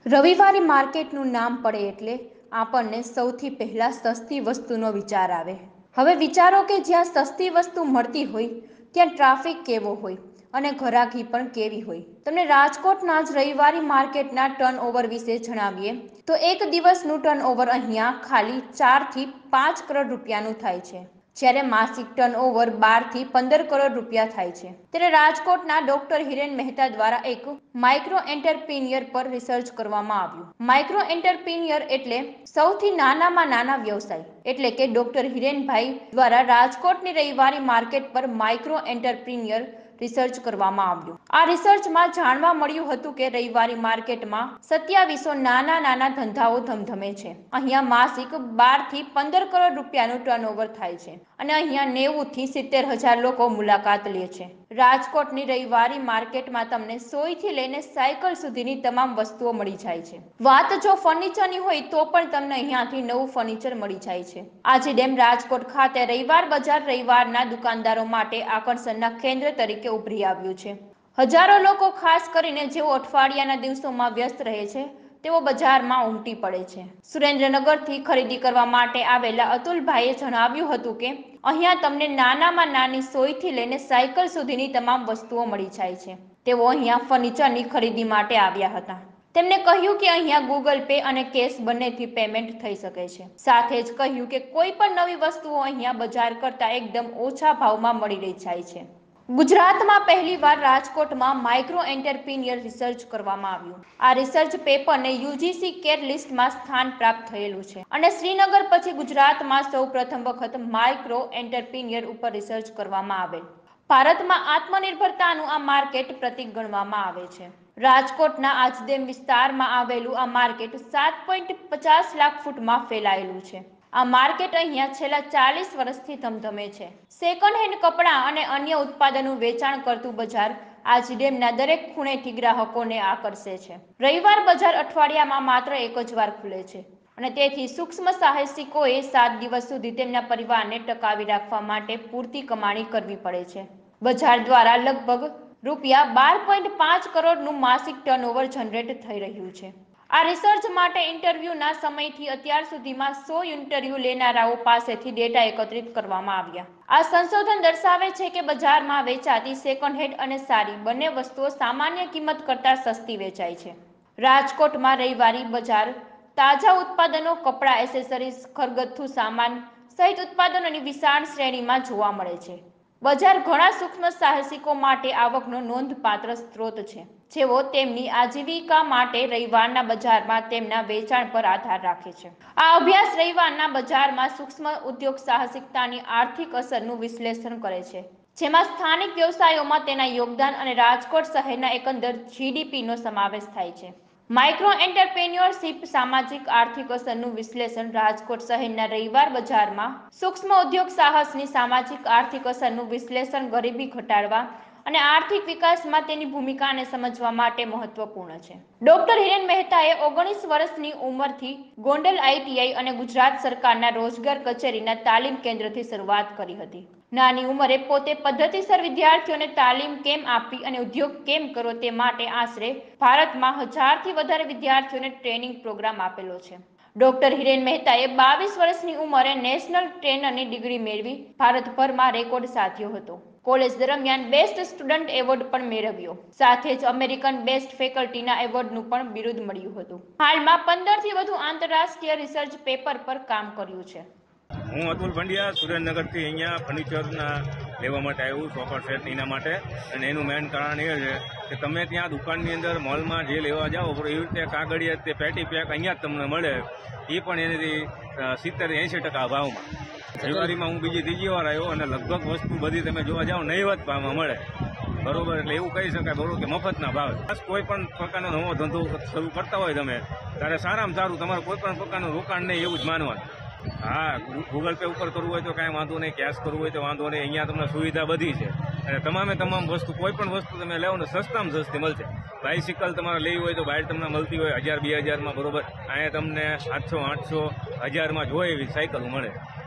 રવિવારી માર્કેટનું નામ પડે એટલે આપણને સૌથી પહેલા સસ્તી વસ્તુનો વિચાર આવે। હવે વિચારો કે જ્યાં સસ્તી વસ્તુ મળતી હોય ત્યાં ટ્રાફિક કેવો હોય અને ઘરાકી પણ કેવી હોય। તમને રાજકોટના જ રવિવારી માર્કેટના ટર્નઓવર વિશે જણાવીએ તો એક દિવસનું ટર્નઓવર અહીંયા ખાલી 4 થી 5 કરોડ રૂપિયાનું થાય છે, જ્યારે માસિક ટર્નઓવર 12 થી 15 કરોડ રૂપિયા થાય છે। ત્યારે રાજકોટના ડોક્ટર હિરેન મહેતા દ્વારા એક માઇક્રો એન્ટરપ્રિન્યોર પર રિસર્ચ કરવામાં આવ્યું। માઇક્રો એન્ટરપ્રિન્યોર એટલે સૌથી નાનામાં નાના વ્યવસાય, એટલે કે ડોક્ટર હિરેનભાઈ દ્વારા રાજકોટની રવિવારી માર્કેટ પર માઇક્રો એન્ટરપ્રિન્યોર રિસર્ચ કરવામાં આવ્યું। આ રિસર્ચમાં જાણવા મળ્યું હતું કે રવિવારી માર્કેટમાં 2700 નાના ધંધાઓ ધમધમે છે। અહીંયા માસિક 12 થી 15 કરોડ રૂપિયાનું ટર્નઓવર થાય છે અને અહીંયા 90 થી 70 હજાર લોકો મુલાકાત લે છે। રાજકોટની રવિવારી માર્કેટમાં તમને સોયથી લઈને સાયકલ સુધીની તમામ વસ્તુઓ મળી જાય છે। વાત જો ફર્નિચરની હોય તો પણ તમને અહીંયાથી નવું ફર્નિચર મળી જાય છે। આજી ડેમ રાજકોટ ખાતે રવિવાર બજાર રવિવારના દુકાનદારો માટે આકર્ષણના કેન્દ્ર તરીકે ઉભરી આવ્યું છે। હજારો લોકો, ખાસ કરીને જેઓ અઠવાડિયાના દિવસોમાં વ્યસ્ત રહે છે, તેઓ બજારમાં ઉમટી પડે છે। સુરેન્દ્રનગરથી ખરીદી કરવા માટે આવેલા અતુલભાઈએ જણાવ્યું હતું કે અહીંયા તમને નાનામાં નાની સોયથી લઈને સાયકલ સુધીની તમામ વસ્તુઓ મળી જાય છે। તેઓ અહીંયા ફર્નિચરની ખરીદી માટે આવ્યા હતા। તેમણે કહ્યું કે અહીંયા ગૂગલ પે અને કેશ બંનેથી પેમેન્ટ થઈ શકે છે। સાથે જ કહ્યું કે કોઈ પણ નવી વસ્તુઓ અહીંયા બજાર કરતાં એકદમ ઓછા ભાવમાં મળી જાય છે। ગુજરાતમાં પહેલીવાર રાજકોટમાં માઇક્રો એન્ટરપ્રિન્યોર રિસર્ચ કરવામાં આવ્યું। આ રિસર્ચ પેપરને યુજીસી કેર લિસ્ટમાં સ્થાન પ્રાપ્ત થયેલું છે અને શ્રીનગર પછી ગુજરાતમાં સૌ પ્રથમ વખત માઇક્રો એન્ટરપ્રિન્યોર ઉપર રિસર્ચ કરવામાં આવેલ। ભારતમાં આત્મનિર્ભરતાનું આ માર્કેટ પ્રતીક ગણવામાં આવે છે। રાજકોટના આજડેમ વિસ્તારમાં આવેલું આ માર્કેટ 7.50 લાખ ફૂટમાં ફેલાયેલું છે। આ માર્કેટ અહીંયા છેલ્લા 40 વર્ષથી ધમધમે છે। સેકન્ડ હેન્ડ કપડાં અને અન્ય ઉત્પાદનનું વેચાણ કરતું બજાર આજડેમના દરેક ખૂણેથી ગ્રાહકોને આકર્ષે છે। રવિવાર બજાર અઠવાડિયામાં માત્ર એક જ વાર ખુલે છે અને તેથી સૂક્ષ્મ સાહસિકોએ 7 દિવસ સુધી તેમના પરિવારને ટકાવી રાખવા માટે પૂરતી કમાણી કરવી પડે છે। બજાર દ્વારા લગભગ રૂપિયા 12.5 કરોડનું માસિક ટર્નઓવર જનરેટ થઈ રહ્યું છે। આ રિસર્ચ માટે ઇન્ટરવ્યૂના સમયથી અત્યાર સુધીમાં 100 ઇન્ટરવ્યૂ લેનારાઓ પાસેથી ડેટા એકત્રિત કરવામાં આવ્યા। આ સંશોધન દર્શાવે છે કે બજારમાં વેચાતી સેકન્ડ હેન્ડ અને સારી બંને વસ્તુઓ સામાન્ય કિંમત કરતાં સસ્તી વેચાય છે। રાજકોટમાં રવિવારી બજાર તાજા ઉત્પાદનો, કપડાં, એસેસરીઝ, ઘરગથ્થુ સામાન સહિત ઉત્પાદનોની વિશાળ શ્રેણીમાં જોવા મળે છે। બજાર ઘણા સૂક્ષ્મ સાહસિકો માટે આવકનો નોંધપાત્ર સ્ત્રોત છે, જેઓ તેમની આજીવિકા માટે રવિવારના બજારમાં તેમના વેચાણ પર આધાર રાખે છે। આ અભ્યાસ રવિવારના બજારમાં સૂક્ષ્મ ઉદ્યોગ સાહસિકતાની આર્થિક અસરનું વિશ્લેષણ કરે છે, જેમાં સ્થાનિક વ્યવસાયોમાં તેના યોગદાન અને રાજકોટ શહેરના એકંદર જીડીપીનો સમાવેશ થાય છે। માઇક્રો એન્ટરપ્રેન્યોરશિપ સામાજિક આર્થિક અસરનું વિશ્લેષણ રાજકોટ શહેરના રવિવાર બજારમાં સૂક્ષ્મ ઉદ્યોગ સાહસની સામાજિક આર્થિક અસરનું વિશ્લેષણ ગરીબી ઘટાડવા અને આર્થિક વિકાસમાં તેની ભૂમિકાને સમજવા માટે મહત્વપૂર્ણ છે। ડોક્ટર હિરેન મહેતાએ 19 વર્ષની ઉંમરથી ગોંડલ આઈટીઆઈ અને ગુજરાત સરકારના રોજગાર કચેરીના તાલીમ કેન્દ્રથી શરૂઆત કરી હતી। નાની ઉંમરે પોતે પદ્ધતિસર વિદ્યાર્થીઓને તાલીમ કેમ આપવી અને ઉદ્યોગ કેમ કરવો તે માટે આશરે ભારતમાં 1000થી વધારે વિદ્યાર્થીઓને ટ્રેનિંગ પ્રોગ્રામ આપેલો છે। ડોક્ટર હિરેન મહેતાએ 22 વર્ષની ઉંમરે નેશનલ ટ્રેનરની ડિગ્રી મેળવી ભારતભરમાં રેકોર્ડ સાધ્યો હતો। કોલેજ દરમિયાન બેસ્ટ સ્ટુડન્ટ એવોર્ડ પણ મેળવ્યો, સાથે જ અમેરિકન બેસ્ટ ફેકલ્ટીના એવોર્ડનું પણ બિરુદ મળ્યું હતું। હાલમાં 15થી વધુ આંતરરાષ્ટ્રીય રિસર્ચ પેપર પર કામ કર્યું છે। હું અતુલ પંડ્યા સુરેન્દ્રનગરથી અહીંયા ફર્નિચરના લેવા માટે આવ્યું, સોફા સેટ એના માટે। અને એનું મેઇન કારણ એ છે કે તમે ત્યાં દુકાનની અંદર મોલમાં જે લેવા જાઓ એવી રીતે કાગળિયા તે પેટી પેક અહીંયા જ તમને મળે, એ પણ એનાથી 70-80% ભાવમાં। રવિવારીમાં હું ત્રીજી વાર આવ્યો અને લગભગ વસ્તુ બધી તમે જોવા જાઓ નહીવત ભાવમાં મળે, બરોબર। એટલે એવું કહી શકાય બરોબર કે મફતના ભાવે। બસ કોઈ પણ પ્રકારનો નવો ધંધો શરૂ કરતા હોય તમે ત્યારે સારામાં સારું તમારે કોઈ પણ પ્રકારનું રોકાણ નહીં એવું જ માનવાનું। હા, ગૂગલ પે ઉપર કરવું હોય તો કાંઈ વાંધો નહીં, કેશ કરવું હોય તો વાંધો નહીં, અહીંયા તમને સુવિધા બધી છે અને તમામ વસ્તુ કોઈ પણ વસ્તુ તમે લેવો ને સસ્તામાં સસ્તી મળશે। બાઇસિકલ તમારે લેવી હોય તો બહાર તમને મળતી હોય 1000-2000માં, બરોબર। અહીંયા તમને 700-800-1000માં જોઈએ એવી સાયકલ મળે।